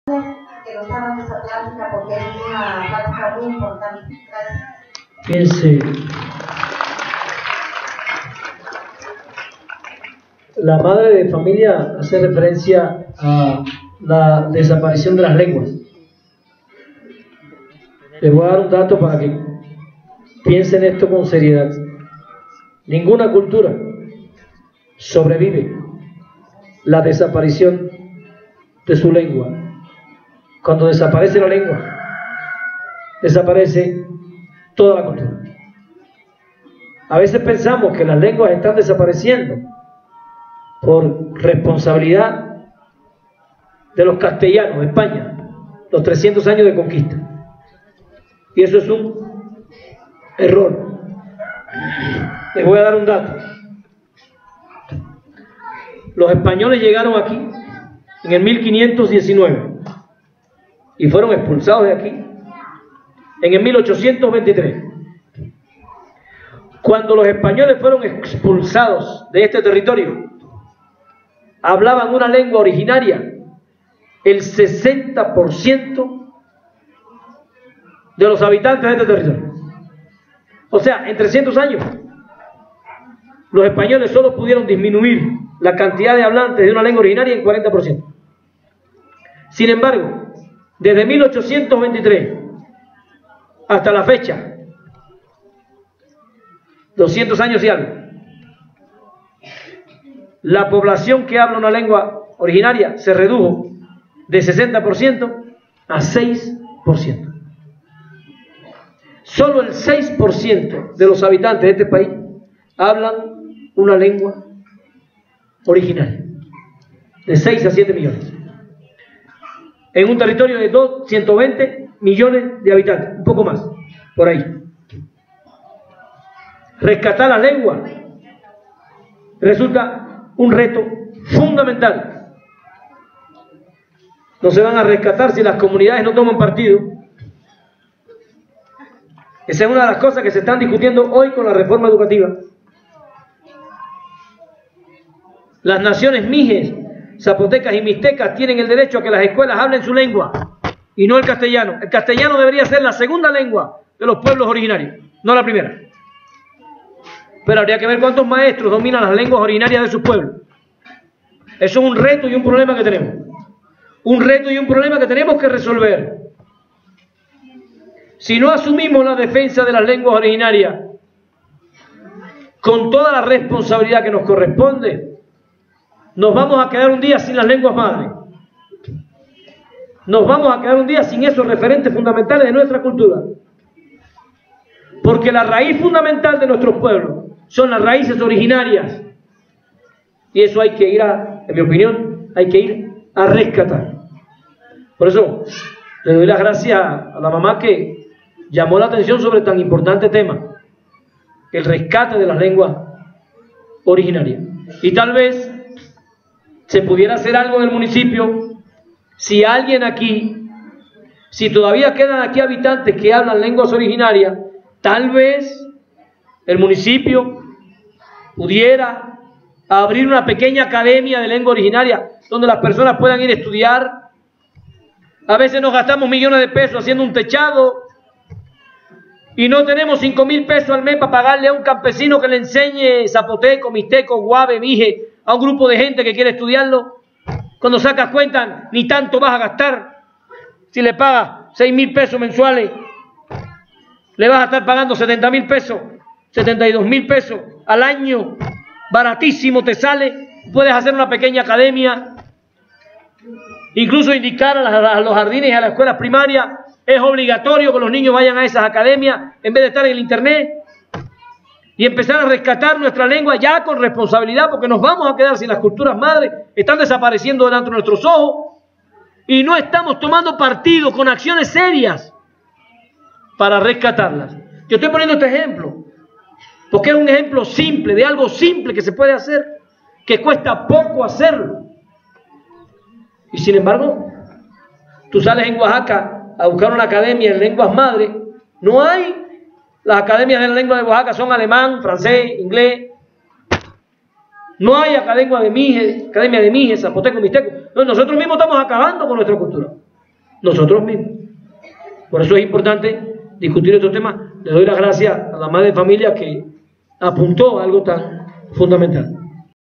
Que nos hagan esa plática porque es una plática muy importante. Gracias. Fíjense, la madre de familia hace referencia a la desaparición de las lenguas. Les voy a dar un dato para que piensen esto con seriedad. Ninguna cultura sobrevive la desaparición de su lengua. Cuando desaparece la lengua, desaparece toda la cultura. A veces pensamos que las lenguas están desapareciendo por responsabilidad de los castellanos de España, los 300 años de conquista. Y eso es un error. Les voy a dar un dato. Los españoles llegaron aquí en el 1519 y fueron expulsados de aquí en el 1823. Cuando los españoles fueron expulsados de este territorio, hablaban una lengua originaria el 60% de los habitantes de este territorio. O sea, en 300 años, los españoles solo pudieron disminuir la cantidad de hablantes de una lengua originaria en 40%. Sin embargo, desde 1823 hasta la fecha, 200 años y algo, la población que habla una lengua originaria se redujo de 60% a 6%. Solo el 6% de los habitantes de este país hablan una lengua originaria, de 6 a 7 millones. En un territorio de 120 millones de habitantes, un poco más, por ahí. Rescatar la lengua resulta un reto fundamental. No se van a rescatar si las comunidades no toman partido. Esa es una de las cosas que se están discutiendo hoy con la reforma educativa. Las naciones mijes, zapotecas y mixtecas tienen el derecho a que las escuelas hablen su lengua y no el castellano. El castellano debería ser la segunda lengua de los pueblos originarios, no la primera. Pero habría que ver cuántos maestros dominan las lenguas originarias de sus pueblos. Eso es un reto y un problema que tenemos. Un reto y un problema que tenemos que resolver. Si no asumimos la defensa de las lenguas originarias con toda la responsabilidad que nos corresponde, nos vamos a quedar un día sin las lenguas madres. Nos vamos a quedar un día sin esos referentes fundamentales de nuestra cultura. Porque la raíz fundamental de nuestros pueblos son las raíces originarias. Y eso hay que ir a, en mi opinión, hay que ir a rescatar. Por eso le doy las gracias a la mamá que llamó la atención sobre tan importante tema, el rescate de las lenguas originarias. Y tal vez se pudiera hacer algo en el municipio si alguien aquí, si todavía quedan aquí habitantes que hablan lenguas originarias, tal vez el municipio pudiera abrir una pequeña academia de lengua originaria donde las personas puedan ir a estudiar. A veces nos gastamos millones de pesos haciendo un techado y no tenemos 5.000 pesos al mes para pagarle a un campesino que le enseñe zapoteco, mixteco, guave, mije a un grupo de gente que quiere estudiarlo. Cuando sacas cuenta, ni tanto vas a gastar. Si le pagas 6.000 pesos mensuales, le vas a estar pagando 70.000 pesos, 72.000 pesos al año. Baratísimo te sale. Puedes hacer una pequeña academia. Incluso indicar a los jardines y a las escuelas primarias. Es obligatorio que los niños vayan a esas academias en vez de estar en el internet. Y empezar a rescatar nuestra lengua ya con responsabilidad, porque nos vamos a quedar sin las culturas madres. Están desapareciendo delante de nuestros ojos. Y no estamos tomando partido con acciones serias para rescatarlas. Yo estoy poniendo este ejemplo porque es un ejemplo simple, de algo simple que se puede hacer, que cuesta poco hacerlo. Y sin embargo, tú sales en Oaxaca a buscar una academia en lenguas madres, no hay. Las academias de la lengua de Oaxaca son alemán, francés, inglés. No hay academia de mije, zapoteco, mixteco. No, nosotros mismos estamos acabando con nuestra cultura. nosotros mismos. Por eso es importante discutir estos temas. Le doy las gracias a la madre de familia que apuntó a algo tan fundamental.